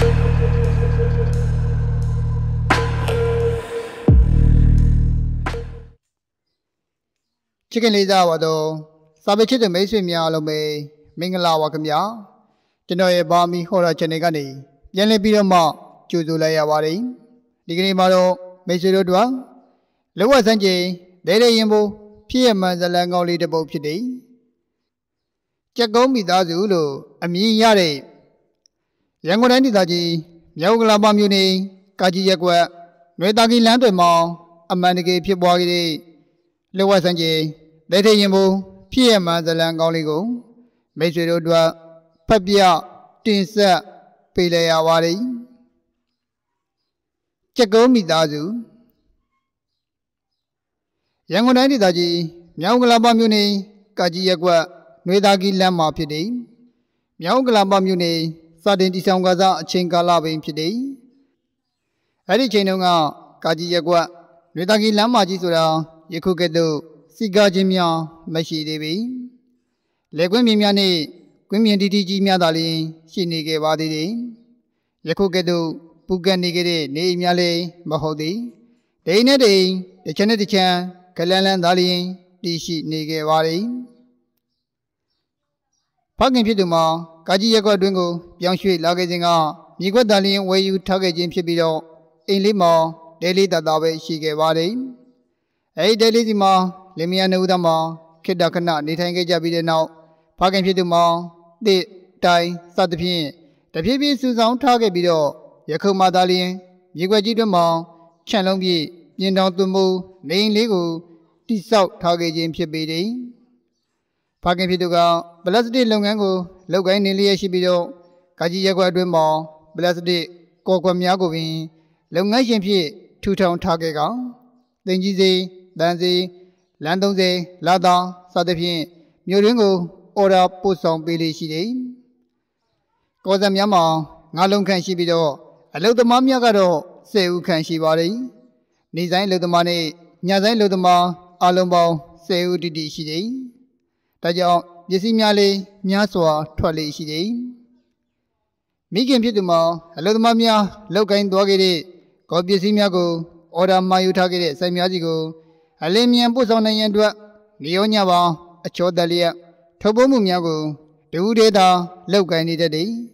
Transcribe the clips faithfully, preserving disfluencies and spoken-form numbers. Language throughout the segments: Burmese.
Chicken Liza Wado, Sabichit the Mason Mialome, Mingala Wakamia, Genoe Bami Hora Chenegani, Yanle Birama, Chuzulaya Wari, Digni Maro, Mesudua, Lowa Sanjay, Dede Yimbo, P M and the Lango leader Bob today. Jacomi Dazulu, Ami Yare, Yangonandi Daji, Yogla Bamuni, Kaji Yakwa, Redagi Landema, Amanike Pibwagi, Lowa Sanjay. Dede Yimbo, P M and the Langoligo, Mesudua, Papia, Tinsa, Pilea Wari, Jacomi Dazu, Yangonandi Daji, Yogla Bamuni, Kaji Yakwa, Redagi Lama Pidi, Yogla Bamuni, Sudden Disangaza, Chinkala Bim Pidi, Adi Chenunga, Kaji Yakwa, Redagi Lama Jisura, Yakukedo. Siga Jimia, Mashi Devi. Leguimiani, Quimian Jimia Dali, Shinige Wadi, Yakugedu, Puganigere, Nemiale, Mahodi, Dana Day, the Chanetican, Kalalan Dali, Dishi Nige Wadi. Pagin Piduma, Kaji Yago Dungo, Yangshui Lagazinga, Nigo Dali, where you target Jim Pibido, in Lima, Daily Dadawe, Shige Wadi. A daily Zima. Lemiana Udama, Kedakana, Nitange Jabi now, Pagan Piduma, the Tai, Satapi, the P B Susan Target Bido, Yakuma Dali, Yiguajidama, Chanlombi, Yindon Tumu, Nain Lego, Tisau Target James Pibidi, Pagan Piduga, Blessed Longango, Logan Nilia Shibido, Kaji Yaguaduma, Blessed Kokwamiagovin, Longan Pi, two town Targega, then Gizi, Danzi. Landonze, Lada, Sadapi, Muringo, Ora Pusong Billy Shidi. Kozam Yama, Nalum can she be do, a little mamma gado, say who can she body. Nizan little money, Yazan little ma, Alombo, say who did she. Tajo, Yesimiale, Nyaswa, Twali Shidi. Migan Pituma, a little mamma, Logan Doggy, God Yesimiago, Ora Mayutagere, Samiazigo. Alemian Pusona Yandua, Leonia, a Chodalia, Tobomumiago, the Udeda, Loka in the day.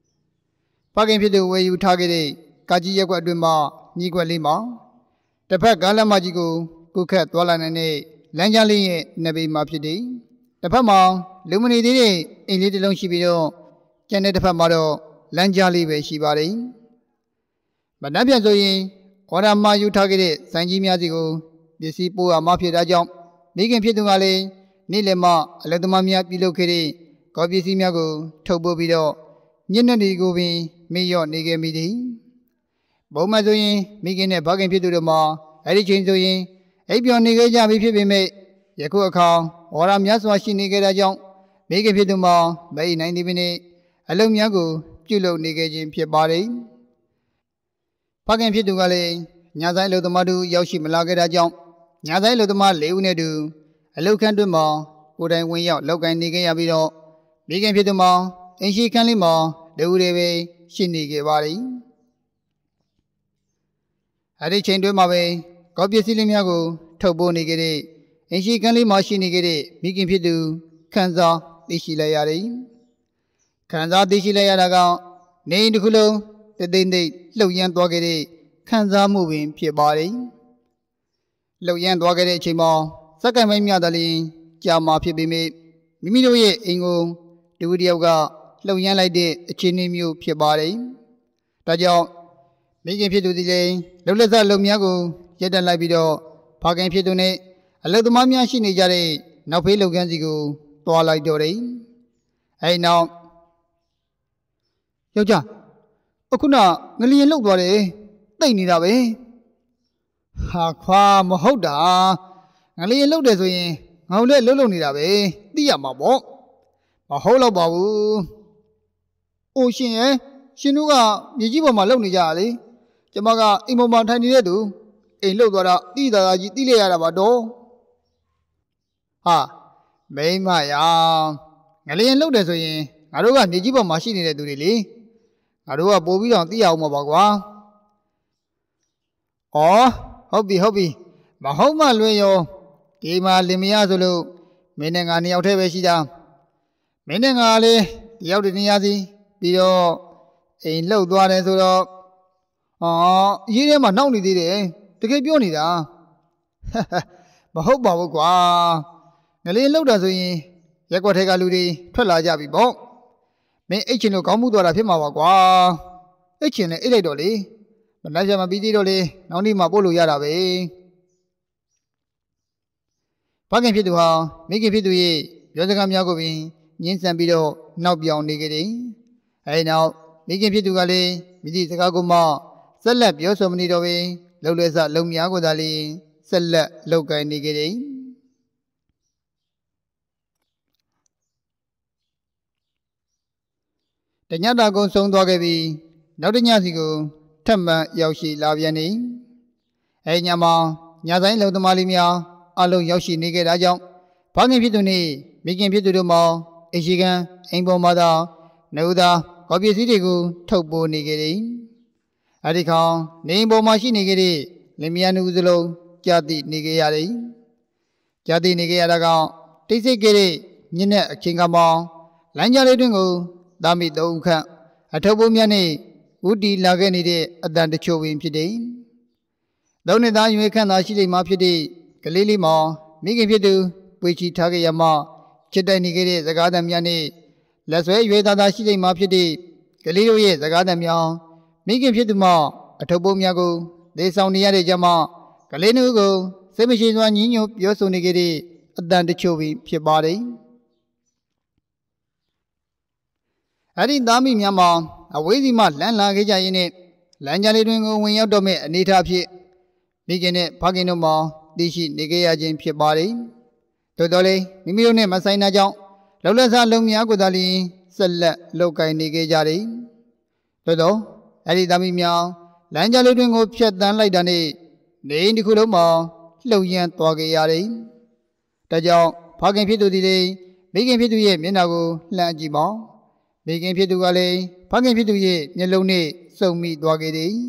Pagin Pidu where you targeted, Kaji Yaguaduma, Nigua Lima, the Pagala Magigo, Kukat, Walanane, Lanjali, Nabi Mapidi, the Pama, Luminide, in Little Shibido, Janet Pamado, Lanjali, Shibari. But Nabia Zoe, Orama you targeted, Sanjimiazigo. The Sipo are Mafia Rajam, Megan Piedungale, Nilema, Ledamamia Pilokere, Gobisimiago, Tobo Bido, Yenani Govi, Mayor Nige Midi. Bomazoin, Megan a Bagan Piduma, Eddie Zoin, Abion Nigaja Vipi, Yakuaka, or Am Yaswashi Nigerajam, Megan Piduma, Bay ninety minute, Alum Yago, Julo Nigajin Piabari. Pagan Pidungale, Yazai Lodomadu, Yoshi Malagarajam. Yazai Lodoma, Leonedu, a Lokanduma, would I win out Logan Nigayabido, Bigan Piduma, and she can lima, the Udeve, Shinigewari. Had a chain to my way, Copy Silimiago, Tobo Nigere, and she can lima Shinigere, Bigan Pidu, Kanza, Dishilayari. Kanza Dishilayaraga, Nain Hulo, the Dende, Loyan Dogere, Kanza moving, Piabari. Loyan Dogere Chima, Sakamia Dali, Jama Pibime, Mimidoye Ingo, the Udioga, Loyan Lide, a Chinimu Piabari. Tajo, making Pidu delay, Loleza Lomiago, Jedan Labido, Pagan Pidune, a little Mamia Shinijare, now pay Loganzigo, Twilight Dore. Hey now, Yoja, Okuna, Nalian look what eh, they need away. Aqua Mohoda, Nalian look this way, I'll let Lolo need away, the Yamabo. Mahola Babu. Oh, she eh, Shinuga, Yijiba Maloni Jali, Jamaga, Imoman Tiny Ledu, a Logora, either Dilia Abado. Ah, May Maya, Nalian look this way, I don't got Yijiba machine in the Duli. ငါတို့ကပို့ပြီးတော့သိရအောင်ပါကွာဩဟုတ်ပြီဟုတ်ပြီမဟုတ်မှလွင်ရောဒီမှာလင်မယားဆိုလို့မင်းနဲ့ငါနှစ်ယောက်တည်းပဲရှိတာမင်းနဲ့ငါလေးတယောက်တည်းနေရစီပြီးတော့အိမ်လှုပ်သွားတယ်ဆိုတော့အော်အရေးထဲမှာနှောက်နေသေးတယ်တကယ်ပြောနေတာမဟုတ်ပါဘူးကွာငလေးလှုပ်တာဆိုရင်ရက်ွက်ထဲကလူတွေထွက်လာကြပြီပေါ့မင်းအိတ်ချင်လို့ခေါင်းမှုသွားတာဖြစ်မှာပါကွာအိတ်ချင်လည်းအိတ်လိုက်တော့လေမနှက်ပြမပြီးသေးတော့လေနောက်နေ့မှပို့လို့ရတာပဲဖခင်ဖြစ်သူဟာမိခင်ဖြစ်သူရဲ့ပြောစကားများကိုပင်ညှင်းဆန်ပြီးတော့နောက်ပြောင်နေကြတယ်အဲဒီနောက်မိခင်ဖြစ်သူကလည်းမိသည့်စကားကိုမှဆက်လက်ပြောဆိုမနေတော့ပင်လှုပ်လွဲစလုံများကိုသာလျှင်ဆက်လက်လှုပ်ကိုင်နေကြတယ်တညတာကုန်းဆုံးသွားခဲ့ပြီးနောက်တညစီကိုထပ်မံရောက်ရှိလာပြန်နေအဲဒီညမှာညဆိုင်လုံသမားလေးများအလုံးရောက်ရှိနေခဲ့တာကြောင့်ဖခင်ဖြစ်သူနှင့်မိခင်ဖြစ်သူတို့မှအရှိကန်အိမ်ပေါ်မှာသာနှုတ်သာကော်ပစ္စည်းတွေကိုထုတ်ပိုးနေကြတယ်အဲဒီခါနေအိမ်ပေါ်မှာရှိနေကြတဲ့လင်မယားနှစ်ဦးစလုံးကြာတိနေကြရတယ်ကြာတိနေကြရတာကတိတ်ဆိတ်ကြတဲ့ညနေအချိန်ကမှလမ်းကြားလေးတွင်ကိုသားမိသုံးခန့်အထုပ်ပုံးများနဲ့ဥတီလာခဲ့နေတဲ့အတန်တချို့ပင်ဖြစ်တယ်။သုံးနှစ်သားရွေးခန့်သာရှိနေမှဖြစ်တဲ့ကလေးလေးမှာမိခင်ဖြစ်သူပွေချီထားခဲ့ရမှချစ်တိုက်နေခဲ့တဲ့စကားသံများနဲ့လက်ဆွဲရွေးသားသားရှိနေမှဖြစ်တဲ့ကလေးတို့ရဲ့စကားသံများမိခင်ဖြစ်သူမှအထုပ်ပုံးများကိုသေဆောင်နေရတဲ့ကြမှာကလေးတို့ကိုစိတ်မရှိစွာညှဉ်းညွတ်ပြောဆိုနေခဲ့တဲ့အတန်တချို့ပင်ဖြစ်ပါတယ်။အဲ့ဒီသားမိများမှာအဝေးစီမှလမ်းလာခဲ့ကြရင်းနဲ့လမ်းကြားလေးတွင်ကိုဝင်ရောက်တော့မဲ့အနေထားဖြစ်မိခင်နဲ့ဖခင်တို့မှာသိရှိနေကြရခြင်းဖြစ်ပါတယ်။သို့တော်လည်းမိမိတို့နဲ့မဆိုင်တာကြောင့်လှုပ်လက်စားလုံများကိုသာလျှင်ဆက်လက်လုပ်ကိုင်နေကြကြတယ်။သို့တော်အဲ့ဒီသားမိများလမ်းကြားလေးတွင်ကိုဖျက်တမ်းလိုက်တာနဲ့နေအိမ်တစ်ခုလုံးမှာလှုပ်ရမ်းသွားကြရတယ်။ဒါကြောင့်ဖခင်ဖြစ်သူသည်လေမိခင်ဖြစ်သူရဲ့မျက်နှာကိုလှမ်းကြည့်ပါမိခင်ဖြစ်သူကလည်းဖခင်ဖြစ်သူရဲ့မျက်လုံးနဲ့စုံမိသွားခဲ့တယ်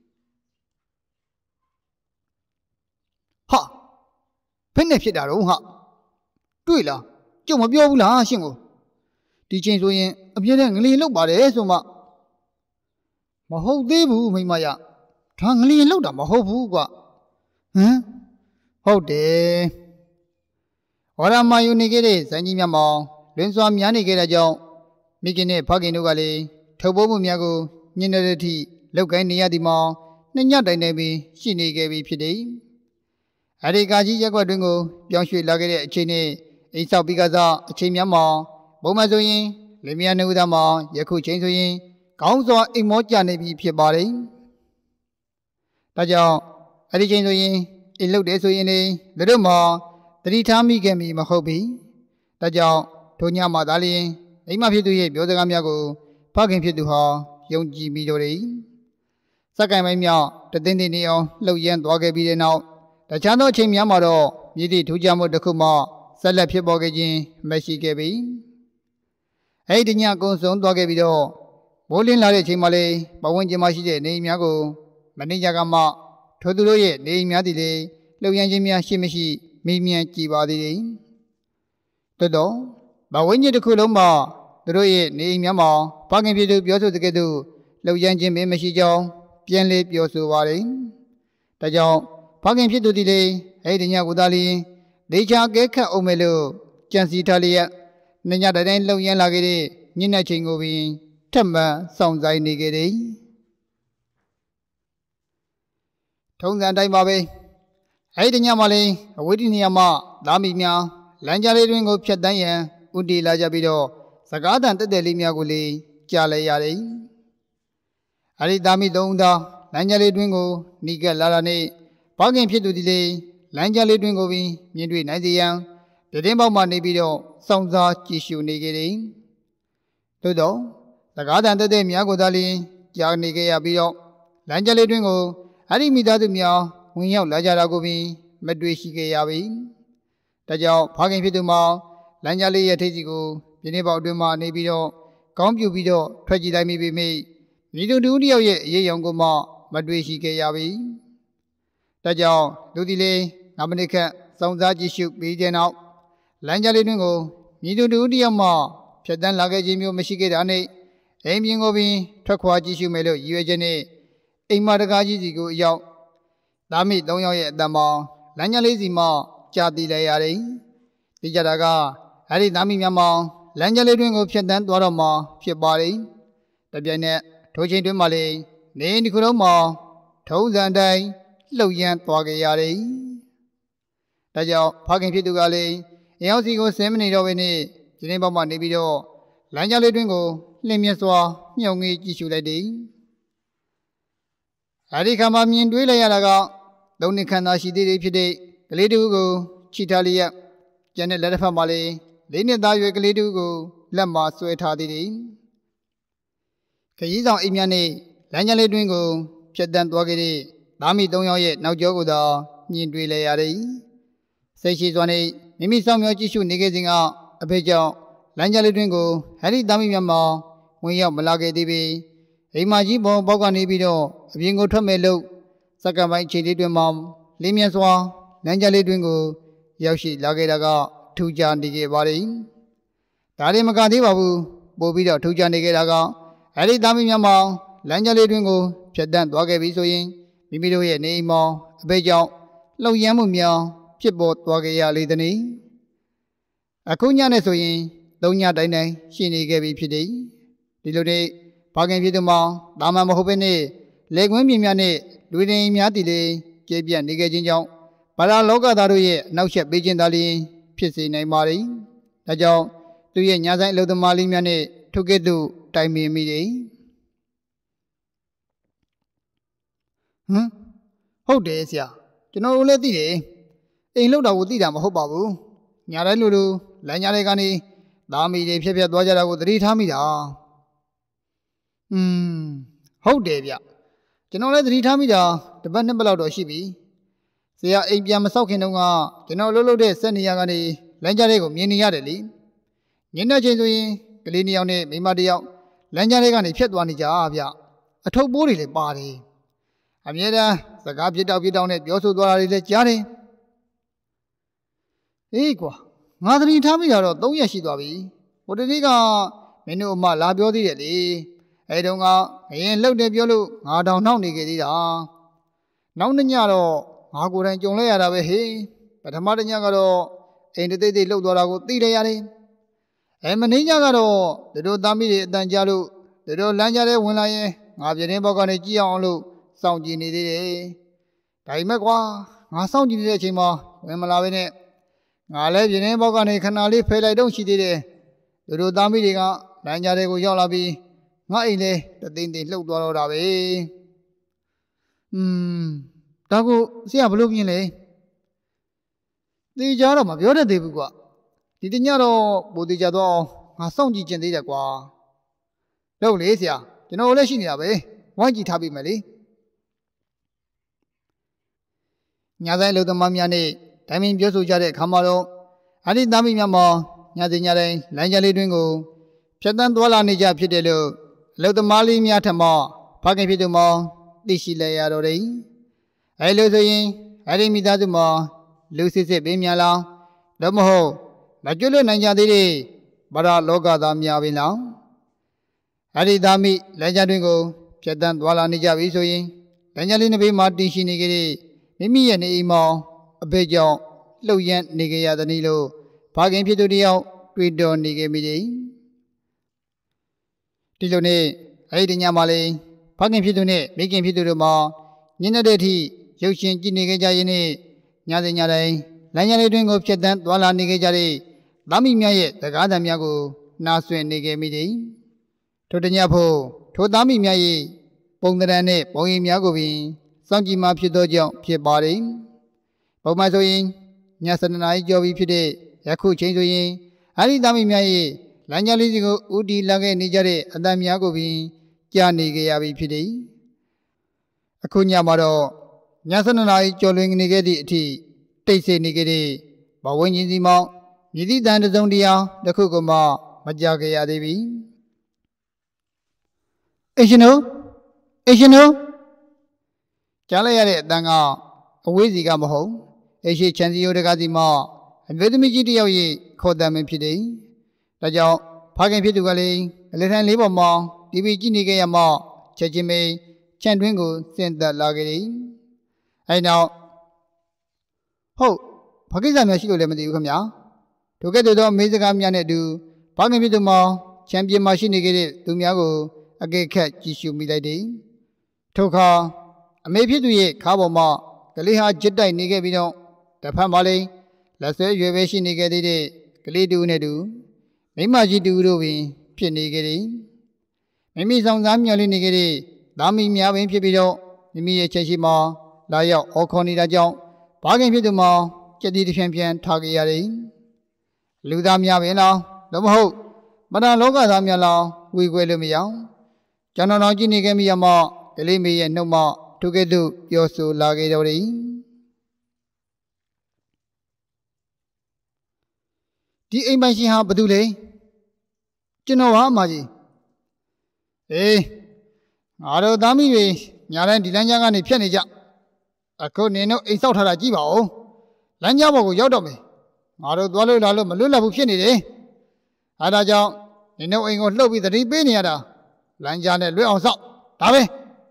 ဟာဘယ်နဲ့ဖြစ်တာတော့ဟာတွေ့လားကြုံမပြောဘူးလားရှင်ကိုဒီချိန်ဆိုရင်အပြည့်နဲ့ငလျင်လောက်ပါတယ်ဆိုမှမဟုတ်သေးဘူးမိမရဒါငလျင်လောက်တာမဟုတ်ဘူးကွာဟမ်ဟုတ်တယ်ဝရမယုန်နေခဲ့တဲ့ဇန်ကြီးမြတ်မောင်လွင်စွာများနေခဲ့တဲ့ကြောင့်မိခင်နဲ့ဖခင်တို့ကလည်းထုတ်ပိုးမှုများကိုညှင်းတဲ့အထိလောက်ကိုင်းနေရသည်မှာနှစ်ညတိုင်တိုင်ပင်ရှိနေခဲ့ပြီဖြစ်တယ်။အဲဒီကာကြီးရက်ွက်တွင်ကိုပြောင်းရွှေ့လာခဲ့တဲ့အချိန်နဲ့အိမ်ဆောက်ပြီးကစားအချိန်များမှာပုံမှန်ဆိုရင်လင်မယားနှစ်ဦးသားမှာယခုချိန်ဆိုရင်ကောင်းစွာအိမ်မောကြနေပြီဖြစ်ပါတယ်။ဒါကြောင့်အဲဒီချိန်ဆိုရင်အိမ်လုတ်တယ်ဆိုရင်လေသူတို့မှာတတိထားမိခဲ့မည်မဟုတ်ပြီ။ဒါကြောင့်ထိုညမှာသာလျှင်အိမ်မဖြစ်သူရဲ့ပြောစကားများကိုဖခင်ဖြစ်သူဟာယုံကြည်မိတော်တယ်။စက္ကန့်ပိုင်းမြောက်တသိန်းသိန်းနေအောင်လှုပ်ရမ်းသွားခဲ့ပြီးတဲ့နောက်တခြားသောအချိန်များမှာတော့မြည်သည့်ထူးခြားမှုတစ်ခုမှဆက်လက်ဖြစ်ပေါ်ခဲ့ခြင်းမရှိခဲ့ပြီ။အဲဒီညကုန်းဆုံးသွားခဲ့ပြီးတော့မိုးလင်းလာတဲ့အချိန်မှာလေပဝန်းကျင်မှာရှိတဲ့နေအိမ်များကိုမနေ့ကမှထိုသူတို့ရဲ့နေအိမ်များသည်လေလှုပ်ရမ်းခြင်းများရှိမရှိမိမြန်းကြည်ပါသေးတယ်။သို့တော့ဘဝင်းကြီးတစ်ခုလုံးမှာသူတို့ရဲ့နေအိမ်များမှာဖခင်ဖြစ်သူပြောဆိုတဲ့ကဲ့သို့လှုပ်ရမ်းခြင်းပဲမရှိကြောင်းပြန်လေပြောဆိုပါတယ်။ဒါကြောင့်ဖခင်ဖြစ်သူဒီလေအဲ့ဒီညကိုသာလျှင်ဒေချာကဲခတ်အောင်မယ်လို့ကြံစီထားလျက်ညညတိုင်းလှုပ်ရမ်းလာခဲ့တဲ့ညနေချိန်ကိုပင်ထပ်မံစောင့်ဆိုင်နေခဲ့တယ်။ထုံးစံတိုင်းပါပဲ။အဲ့ဒီညမှာလေအဝိဒိနေယမှာသားမိများလမ်းကြားလေးတွင်ကိုဖြတ်တန်းရန်ဥတီလာကြပြီးတော့စကားတန်တက်တဲ့လေးများကိုလေကြားလိုက်ရတယ်။အဲဒီသားမိသုံးသားလမ်းကြားလေးတွင်ကိုနီးကပ်လာတာနဲ့ဖခင်ဖြစ်သူဒီလေလမ်းကြားလေးတွင်ကိုပင်မြင်တွေ့နိုင်စေရန်ပြတင်းပေါက်မှနေပြီးတော့စောင့်စားကြည့်ရှုနေကြတယ်။သို့တော့စကားတန်တက်တဲ့များကိုသာလျှင်ကြားနေကြရပြီးတော့လမ်းကြားလေးတွင်ကိုအဲဒီမိသားစုများဝင်ရောက်လာကြတာကိုပင်မတွေ့ရှိခဲ့ရပြီ။ဒါကြောင့်ဖခင်ဖြစ်သူမှာလမ်းကြားလေးရဲ့ထိပ်စီကိုပြင်းပေါက်အတွင်းမှနေပြီးတော့ကောင်းပြူပြီးတော့ထွက်ကြည့်လိုက်မိပေမယ့်မိသူတူတယောက်ရဲ့အရေးအယံကိုမှမတွေ့ရှိခဲ့ရပြီ။ဒါကြောင့်လူဒီလေးငါးမိနစ်ခန့်စောင့်စားကြည့်ရှုပြီးတဲ့နောက်လမ်းကြားလေးတွင်ကိုမိသူတူတယောက်မှဖြတ်တန်းလာခဲ့ခြင်းမျိုးမရှိခဲ့တာနဲ့အိမ်ပြင်ကိုပင်ထွက်ခွာကြည့်ရှုမယ်လို့ရည်ရွယ်ချက်နဲ့အိမ်မတကားကြီးစီကိုအရောက်သားမိသုံးယောက်ရဲ့အတန်ပေါင်းလမ်းကြားလေးစီမှကြားသိလိုက်ရတယ်။ဒီကြတာကအဲ့ဒီသားမိများမှလမ်းကြားလေးတွင်ကိုဖြတ်တန်းသွားတော့မှဖြစ်ပါတယ်။တပြိုင်နက်ထိုချိန်တွင်မှလေနေဒီခုလုံးမှာထုံးစံတိုင်းလှုပ်ရမ်းသွားကြရတယ်။ဒါကြောင့်ဖခင်ဖြစ်သူကလည်းအယောက်စီကိုဆင်းမနေတော့ဘဲနဲ့ဒီနေ့ပေါက်မှနေပြီးတော့လမ်းကြားလေးတွင်ကိုလှင်မြစွာမြုံငေးကြည့်ရှုလိုက်တယ်။အဲဒီခါမှမြင်တွေ့လိုက်ရတာကသုံးနှစ်ခန့်သာရှိသေးတယ်ဖြစ်တဲ့ကလေးတူကိုချီထားလျက်ကျန်တဲ့လက်တစ်ဖက်မှာလည်းလေးနှစ်သားရွယ်ကလေးတူကိုလက်မှာဆွဲထားသေးတယ်။ခရီးဆောင်အိမ်များနဲ့လမ်းကြားလေးတွင်ကိုဖြတ်တန်းသွားခဲ့တဲ့သားမိသုံးယောက်ရဲ့နောက်ကျောကိုသာမြင်တွေ့လိုက်ရတယ်။စိတ်ရှိစွာနဲ့မိမိဆောင်မြောကြည့်ရှုနေခဲ့စဉ်ကအဖေကြောင့်လမ်းကြားလေးတွင်ကိုဟဲ့ဒီသားမိများမှာဝင်ရောက်မလာခဲ့သေးပေအိမ်မကြီးပေါ်ပေါက်ကနေပြီးတော့အပြင်ကိုထွက်မဲ့လို့စက္ကန့်ပိုင်းချိန်လေးတွင်မှလင်းမြန်စွာလမ်းကြားလေးတွင်ကိုရောက်ရှိလာခဲ့တာကထူးခြားနေခဲ့ပါတယ်။ဒါရင်မကသေးပါဘူးပို့ပြီးတော့ထူးခြားနေခဲ့တာကအဲ့ဒီသားမိများမှာလမ်းကြားလေးတွင်ကိုဖြတ်တန်းသွားခဲ့ပြီဆိုရင်မိမိတို့ရဲ့နေအိမ်မှာအဖေကြောင့်လှုပ်ရမ်းမှုများဖြစ်ပေါ်သွားခဲ့ရလေသည်။အခုညနဲ့ဆိုရင်သုံးညတိုင်းတိုင်းရှိနေခဲ့ပြီဖြစ်တယ်။ဒီလိုနဲ့ဘာခင်ဖြစ်သူမှာတာမန်မဟုတ်ဘဲနဲ့လေကွင်းမြင်များနဲ့လူရင်းများတည်လေကျေပြတ်နေခဲ့ခြင်းကြောင့်ဘာသာလောကသားတို့ရဲ့အနောက်ရှက်ပေးခြင်းသာလျှင်ဖြစ်စေနိုင်ပါသည်။ဒါကြောင့်သူရဲ့ညာဆိုင်အလုပ်သမားလေးများနဲ့ထိုကဲ့သို့တိုင်ပင်မိတယ်။ဟမ်ဟုတ်တယ်ဆရာကျွန်တော်တို့လည်းသိတယ်အိမ်လောက်တာကိုသိတာမဟုတ်ပါဘူးညာတိုင်းလိုလိုလမ်းကြားတွေကနေသားမိတွေဖြက်ဖြက်သွားကြတာကိုသတိထားမိတာอืมဟုတ်တယ်ဗျကျွန်တော်လည်းသတိထားမိတာတပတ်နှစ်ပတ်လောက်တော့ရှိပြီဆရာအိမ်ပြန်မဆောက်ခင်တုန်းကကျွန်တော်လှုပ်လှုပ်တဲ့စက်နေရကနေလမ်းကြားတွေကိုမြင်နေရတယ်လေညနေချိန်ဆိုရင်ကလေးနှစ်ယောက်နဲ့မိန်းမတစ်ယောက်လမ်းကြားတွေကနေဖြတ်သွားနေကြဗျအထုပ်ပိုးတွေလည်းပါတယ်အမြဲတမ်းစကားပြတောက်ပြတောက်နဲ့ပြောဆိုသွားတာတွေလည်းကြားတယ်အေးကွာငါသတိထားမိတာတော့သုံးရက်ရှိသွားပြီဟိုတနေ့ကမင်းတို့အမလာပြောသေးတယ်လေအဲတုန်းကငရင်လှုပ်တယ်ပြောလို့ငါတောင်နှောက်နေခဲ့သေးတာနောက်နေ့ညတော့ငါကိုယ်တိုင်ကြုံလိုက်ရတာပဲဟေးပထမတစ်ညကတော့အိမ်တိတ်တိတ်လှုပ်သွားတာကိုသိလိုက်ရတယ်အဲမနေ့ညကတော့တို့သားမိတွေအတန်ကြားလို့တို့လမ်းကြားထဲဝင်လာရင်ငါပြတင်းဘောက်ကနေကြည့်အောင်လို့စောင့်ကြည့်နေသေးတယ်ဒါပေမဲ့ကွာငါစောင့်ကြည့်နေတဲ့အချိန်မှာဝင်မလာဘဲနဲ့ငါလည်းပြတင်းဘောက်ကနေခဏလေးဖယ်လိုက်တော့ရှိသေးတယ်တို့သားမိတွေကလမ်းကြားတွေကိုရောက်လာပြီးငါအိမ်လေတသိန်းသိန်းလှုပ်သွားတော့တာပဲอืมဒါကိုဆရာဘလို့ပြင်လဲတေချာတော့မပြောတတ်သေးဘူးကွာဒီတညတော့ပိုတေချာတော့ငါစောင့်ကြည့်ကျင်သေးတယ်ကွာလို့လေဆရာကျွန်တော်လည်းရှိနေတာပဲဝိုင်းကြည့်ထားပြီမယ်လေညာဆိုင်လူသမားများနဲ့တိုင်ပင်ပြောဆိုကြတဲ့အခါမှာတော့အဒီသားမိများမှာညာစဉ်ညာတိုင်းလမ်းကြားလေးတွင်ကိုဖြတ်တန်းသွားလာနေကြဖြစ်တယ်လို့လူသမားလေးများထမဖခင်ဖြစ်သူမှာသိရှိလိုက်ရတော့တယ်အဲလိုဆိုရင်အဒီမိသားစုမှာလူစစ်စစ်ပေးများလားတော့မဟုတ်မကျွတ်လွတ်နိုင်ကြသေးတဲ့ဗရာလောကသားများပင်လားအဒီသားမိလမ်းကြားတွင်ကိုဖြတ်တန်းသွားလာနေကြပြီဆိုရင်လမ်းကြားလေးနှစ်ဘေးမှာတည်ရှိနေကြတဲ့မိမိရဲ့နေအိမ်မှာအဖေကြောင့်လှုပ်ရမ်းနေကြရသည်လို့ဘာခင်ဖြစ်သူတယောက်တွေ့တော်နေခဲ့မိတယ်ဒီလိုနဲ့အဲ့ဒီညမှာလေဘာခင်ဖြစ်သူနဲ့မိခင်ဖြစ်သူတို့မှာညနေတဲ့အထိရုပ်ရှင်ကြည့်နေကြရင်းနဲ့ညစဉ်ညတိုင်းလမ်းကြားလေးတွင်ကိုဖြတ်တန်းသွားလာနေကြတဲ့သားမိများရဲ့စကားသံများကိုနားဆွင့်နေခဲ့မိတယ်ထိုတညဖို့ထိုသားမိများ၏ပုံသဏ္ဍာန်နဲ့ပုံရိပ်များကိုပင်စောင့်ကြည့်မှဖြစ်သောကြောင့်ဖြစ်ပါတယ်ပုံမှန်ဆိုရင်ညဆယ်နှစ်နာရီကျော်ပြီဖြစ်တဲ့ယခုချိန်ဆိုရင်အရိသားမိများ၏လမ်းကြားလေးစီကိုဦးတည်လာခဲ့နေကြတဲ့အတန်များကိုပင်ကြားနေကြရပြီဖြစ်တယ်အခုညမှာတော့ညဆယ်နှစ်နာရီကျော်လွန်နေခဲ့သည့်အထိတိတ်ဆိတ်နေခဲ့တဲ့ဘဝင်းကြီးစီမောင်မြည်သည့်တန်တစုံတရားတစ်ခုကမှမကြခဲ့ရသေးပြီအရှင်တို့အေရှင်တို့ကြားလိုက်ရတဲ့အတန်ကအဝေးစီကမဟုတ်အေရှိချန်စီယိုတကားစီမှအမျိုးသမီးကြီးတယောက်ရဲ့ခေါ်တမ်းမဖြစ်တယ်။ဒါကြောင့်ဖခင်ဖြစ်သူကလည်းအလေထန်လေးပေါ်မှာတီဗီကြည့်နေခဲ့ရမှချက်ချင်းပဲခြံတွင်းကိုဆင်းသက်လာခဲ့တယ်။အဲဒီနောက်ဟုတ်ဘာကိစ္စများရှိလို့လည်းမသိဘူးခင်ဗျာ။ထိုကဲ့သို့သောအမေစကားများနဲ့အတူဖခင်ဖြစ်သူမှာချန်ပီယံမှာရှိနေခဲ့တဲ့သူများကိုအကဲခတ်ကြည့်ရှုမိလိုက်တယ်။ထိုအခါအမေဖြစ်သူရဲ့ခါပေါ်မှာကလေးဟာကြစ်တိုက်နေခဲ့ပြီးတော့တစ်ဖက်မှာလည်းလက်ဆွဲရွယ်ပဲရှိနေခဲ့တဲ့ကလေးတူနဲ့တူမိမကြီးတူတို့ပင်ဖြစ်နေခဲ့တယ်။မိမိဆောင်စားမျှော်လင့်နေခဲ့တဲ့သားမီးများပင်ဖြစ်ပြီးတော့မိမိရဲ့ချက်ရှိမှာလာရောက်အော်ခေါ်နေတာကြောင့်ဘာခင်ဖြစ်သူမှာကြက်တီတစ်ဖြန်းဖြန်းထားခဲ့ရတယ်။လူသားများပင်လားလို့မဟုတ်မတန်လောကသားများလားဝေခွဲလို့မရအောင်ကျွန်တော်တော်ကြည့်နေခဲ့မိရမှကလေးမေရဲ့နှုတ်မှထိုကဲ့သို့ပြောဆိုလာခဲ့တော်တယ်ဒီအိမ်ပိုင်ရှင်ဟာဘာတူလဲကျွန်တော်ဟာအမကြီးအေးငါတို့သားမီးတွေညာတိုင်းဒီလမ်းကြားကနေဖြတ်နေကြအခုနင်တို့အိမ်ဆောက်ထားတာကြည့်ပါဦးလမ်းကြားပေါ်ကိုရောက်တော့မယ်ငါတို့သွားလို့လာလို့မလွတ်လပ်ဘူးဖြစ်နေတယ်အဲဒါကြောင့်နင်တို့အိမ်ကိုလှုပ်ပြီးသတိပေးနေရတာလမ်းကြားနဲ့လွတ်အောင်ဆောက်ဒါပဲ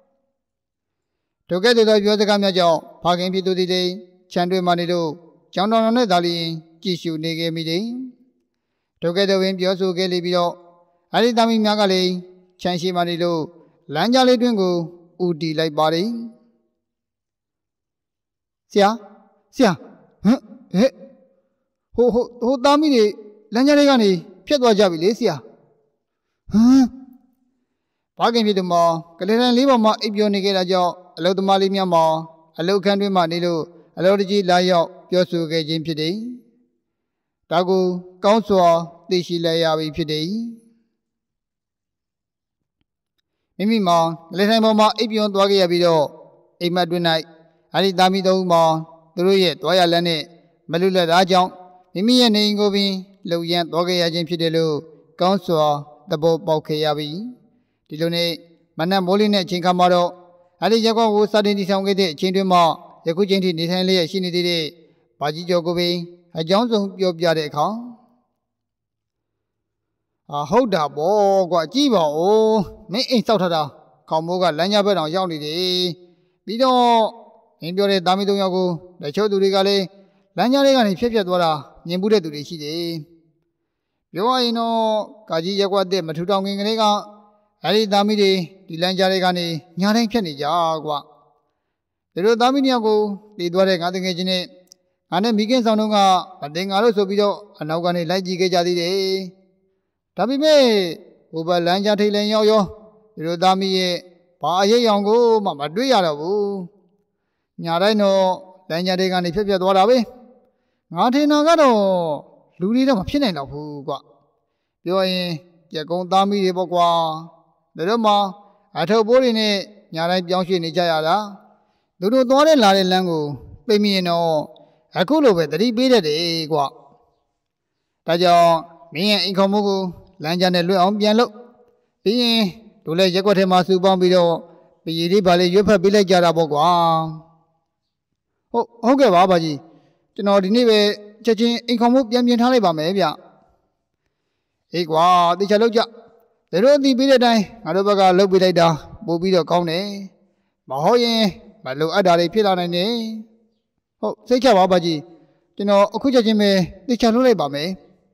ထိုကဲ့သို့သောပြောစကားများကြောင့်ဖခင်ဖြစ်သူသည်ခြံတွင်မှနေလို့ကျောင်းတော်တော်နဲ့သာလျှင်ကြည့်ရှုနေခဲ့မိတယ်ထိုကဲ့သို့ပင်ပြောဆိုခဲ့လေပြီးတော့အဲဒီသားမီးများကလည်းခြံရှိမှနေလို့လမ်းကြားလေးတွင်ကိုဦးတည်လိုက်ပါတယ်ဆရာဆရာဟမ်ဟဲ့ဟိုဟိုဟိုသားမီးတွေလမ်းကြားလေးကနေဖြတ်သွားကြပြီလေဆရာဟမ်ဘာခင်ဖြစ်သူမောကလေးတန်းလေးပေါ်မှာအိပ်ပျော်နေခဲ့တာကြောင့်အလုသမားလေးများမှာအလုခန်းတွင်မှနေလို့အလုတကြီးလာရောက်ပြောဆိုခဲ့ခြင်းဖြစ်တယ်။ဒါကိုကောင်းစွာသိရှိလိုက်ရပြီဖြစ်တယ်။မိမိမှာကလေးတိုင်းပေါ်မှာအိပ်ပျော်သွားခဲ့ရပြီးတော့အိမ်မက်တွင်၌အဲဒီသားမီးသုံးမှာသူတို့ရဲ့သွားရလမ်းနဲ့မလွတ်လပ်တာကြောင့်မိမိရဲ့နေအိမ်ကိုပင်လှုပ်ရမ်းသွားခဲ့ရခြင်းဖြစ်တယ်လို့ကောင်းစွာသဘောပေါက်ခဲ့ရပြီ။ဒီလိုနဲ့မနက်မိုးလင်းတဲ့အချိန်ခါမှာတော့အဲဒီရက်ကွက်ကိုစတင်တည်ဆောင်ခဲ့တဲ့အချိန်တွင်မှယခုချိန်ထိနေထိုင်လျက်ရှိနေသေးတဲ့ဘာကြီးကျော်ကိုပင်အကြောင်းစုံပြောပြတဲ့အခါအာဟုတ်တာပေါ့ကွာကြည့်ပါဦးမင်းအိမ်ဆောက်ထားတာခေါမိုးကလမ်းကြားဘက်တောင်ရောက်နေတယ်ပြီးတော့မင်းပြောတဲ့သားမီးသုံးယောက်ကိုတချို့သူတွေကလည်းလမ်းကြားလေးကနေဖြတ်ဖြတ်သွားတာမြင်မှုတဲ့သူတွေရှိတယ်ပြောရရင်တော့ကာကြီးရက်ကွက်တဲ့မထူထောင်ခင်ကလေးကအဲဒီသားမီးတွေဒီလမ်းကြားတွေကနေညာတိုင်းဖြတ်နေကြကွာဒီလိုသားမီးနှစ်ယောက်ကိုတည်သွားတဲ့ငါတငယ်ချင်းနဲ့ငါနဲ့မိခင်ဆောင်တို့ကမတင်ငါလို့ဆိုပြီးတော့အနောက်ကနေလိုက်ကြည့်ခဲ့ကြသေးတယ်ဒါပေမဲ့ဟိုဘလမ်းကြားထိတ်လင်းရောက်ရောဒီလိုသားမီးရဲ့ဘာအရေးရောင်ကိုမှမတွေ့ရတော့ဘူးညာတိုင်းတော့လမ်းကြားတွေကနေဖြတ်ဖြတ်သွားတာပဲငါထင်တာကတော့လူတွေတော့မဖြစ်နိုင်တော့ဘူးကွာပြောရင်ကြက်ကုန်းသားမီးတွေပေါ့ကွာဒါတော့မှအထုပ်ပိုးတွေနဲ့ညာတိုင်းပြောင်းရွှေ့နေကြရတာသူတို့သွားတဲ့လာတဲ့လမ်းကိုပြိမိရင်တော့အခုလိုပဲသတိပေးတတ်တယ်ကွာဒါကြောင့်မင်းရဲ့အိမ်ခေါ်မှုကိုလမ်းကြားနဲ့လွတ်အောင်ပြန်လုပ်ပြီးရင်တို့လည်းရက်ွက်ထဲမှာစုပေါင်းပြီးတော့ပြည်ရည်ပါလေရွတ်ဖက်ပေးလိုက်ကြတာပေါ့ကွာဟုတ်ဟုတ်ကဲ့ပါဘာကြီးကျွန်တော်ဒီနေ့ပဲချက်ချင်းအိမ်ခေါ်မှုပြန်ပြင်ထားလိုက်ပါမယ်ဗျအေးကွာတေချာလောက်ကြဒါတို့အသိပေးတဲ့အတိုင်းငါတို့ဘက်ကလှုပ်ပေးလိုက်တာပို့ပြီးတော့ကောင်းတယ်မဟုတ်ရင်မလိုအပ်တာတွေဖြစ်လာနိုင်တယ်ဟုတ်စိတ်ချပါဘာကြီးကျွန်တော်အခုချက်ချင်းပဲတေချာလှုပ်လိုက်ပါမယ်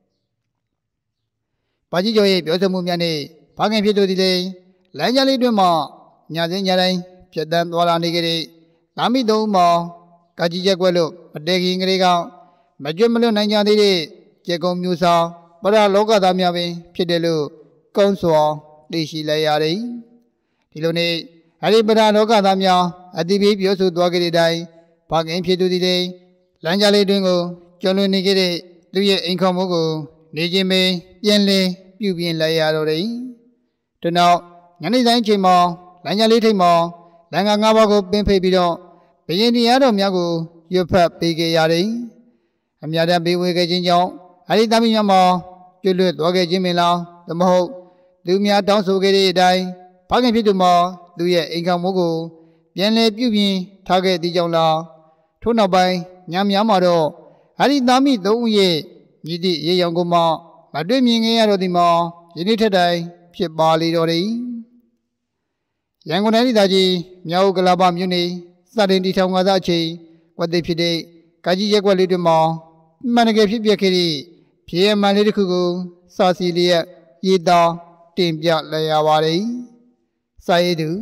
ဘာကြီးကျော်ရဲ့ပြောဆိုမှုများနဲ့ဘာခင်ဖြစ်သူဒီလေလမ်းကြားလေးတွင်မှညာစင်းညာတိုင်းပြတ်တန်းသွားလာနေကြတဲ့သားမီးသုံးမောင်ကာကြီးရက်ွက်လို့မတဲခင်ကလေးကမကြွမလွတ်နိုင်ကြသေးတဲ့ကျေကုံမျိုးဆောင်ပရလောကသားများပင်ဖြစ်တယ်လို့ကောင်းစွာသိရှိလိုက်ရတယ်ဒီလိုနဲ့အဲဒီပရလောကသားများအတိပိပြောဆိုသွားကြတဲ့အတိုင်းဘာခင်ဖြစ်သူဒီလေလမ်းကြားလေးတွင်ကိုကျော်လွန်နေကြတဲ့သူရဲ့အိမ်ခေါ်မှုကိုနေခြင်းပင်ပြန်လည်ပြုပြင်လိုက်ရတော့တယ်။ဒီနောက်ညနေတိုင်းချိန်မှာလမ်းကြားလေးထိပ်မှာလမ်းကငါးပါးကိုပင်ဖိတ်ပြီးတော့ဘယင်တရားတော်များကိုရွတ်ဖတ်ပေးခဲ့ရတယ်။အများတန်းပေးဝေခဲ့ခြင်းကြောင့်အဲဒီသားမီးများမှာကျွလွတ်သွားခဲ့ခြင်းမလား။သို့မဟုတ်လူများတောင်းဆိုခဲ့တဲ့အတိုင်းဘာခင်ဖြစ်သူမှာသူရဲ့အိမ်ကောင်မိုးကိုပြန်လည်ပြုပြင်ထားခဲ့သည်ကြောင့်လားထို့နောက်ပိုင်းညများမှာတော့ဟာဒီသားမိသုံးဦးရဲ့မြည်သည့်ရေရောင်ကိုမှမတွေ့မြင်ခဲ့ရတော့သည်မှာယနေ့ထက်တိုင်ဖြစ်ပါလေတော့တယ်ရန်ကုန်တိုင်းဒေသကြီးမြောက်ကလာပမြို့နယ်စတင်တီထောင်ကစားအချိန်ကွက်သိဖြစ်တဲ့ကာကြီးရက်ကွက်လေးတွေမှာမှန်တကယ်ဖြစ်ပျက်ခဲ့သည့်ဖြစ်ရမှန်လေးတစ်ခုကိုစာစီလျက်ရေးသားတင်ပြလိုက်ရပါတယ်စာရေးသူ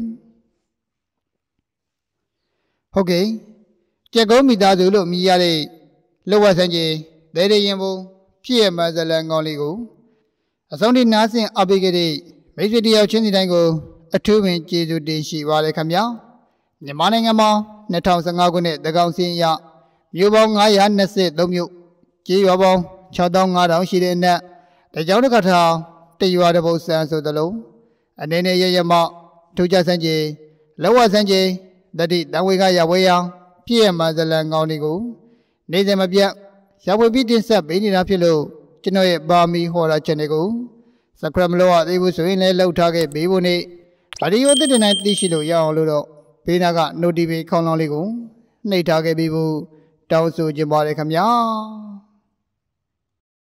ဟုတ်ကဲ့ကြက်ကုန်းမိသားစုလို့မြည်ရတဲ့လောဝဆန်းကြီးဒဲရရင်ဘုံဖြစ်ရမှန်ဇလန်ကောင်းလေးကိုအဆုံးထိနားဆင်အားပေးခဲ့တဲ့မိတ်ဆွေတယောက်ချင်းစီတိုင်းကိုအထူးပင်ကျေးဇူးတင်ရှိပါတယ်ခင်ဗျာမြန်မာနိုင်ငံမှာ၂၀၁၅ခုနှစ်သန်းခေါင်စာရင်းအရမြို့ပေါင်း၅၂၃မြို့ကျေးရွာပေါင်း၆သောင်း၅ထောင်ရှိတဲ့အနက်တကြောင်တစ်ခါထောင်တရွာတစ်ပုဒ်ဆန်းဆိုသလိုအနေနဲ့ရရမထူးခြားဆန်းကြီးလောဝဆန်းကြီးတတိတန်ဝေကရဝေယံပြည့်ရမှဇလန်ကောင်းလေးကိုနေစဉ်မပြတ်ရဝေပြီးတင်ဆက်ပေးနေတာဖြစ်လို့ကျွန်တော်ရဲ့ပါမီဟောတာချက်တွေကိုစခရမလို့ရသေးဘူးဆိုရင်လည်းလှုပ်ထားခဲ့ပေးဖို့နဲ့ဗီဒီယိုသစ်တင်တိုင်းသိရှိလို့ရအောင်လို့တော့ဘေးနာက notification ခေါင်းလောင်းလေးကိုနှိပ်ထားခဲ့ပြီးဖို့တောင်းဆိုချင်ပါတယ်ခင်ဗျာ